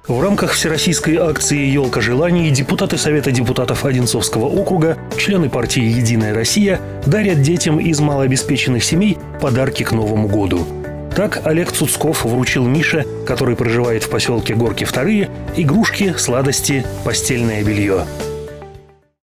В рамках всероссийской акции «Елка желаний» депутаты Совета депутатов Одинцовского округа, члены партии «Единая Россия» дарят детям из малообеспеченных семей подарки к Новому году. Так Олег Цуцков вручил Мише, который проживает в поселке Горки 2, игрушки, сладости, постельное белье.